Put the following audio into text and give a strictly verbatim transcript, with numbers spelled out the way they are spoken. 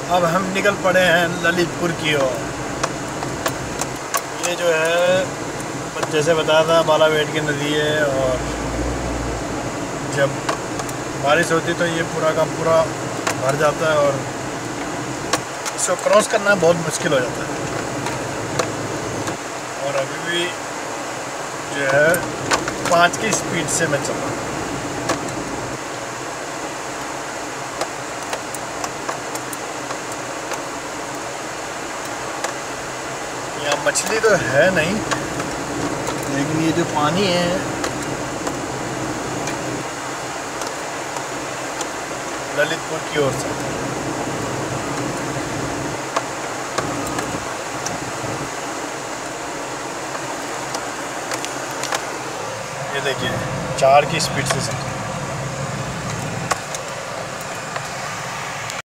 अब हम निकल पड़े हैं ललितपुर की ओर। ये जो है जैसे बताया था बालावेट की नदी है, और जब बारिश होती तो ये पूरा का पूरा भर जाता है और इसको क्रॉस करना बहुत मुश्किल हो जाता है। और अभी भी जो है पाँच की स्पीड से मैं चल रहा हूँ। यहाँ मछली तो है नहीं, लेकिन ये जो पानी है ललितपुर की ओर से, ये देखिए चार की स्पीड से चल रहा है।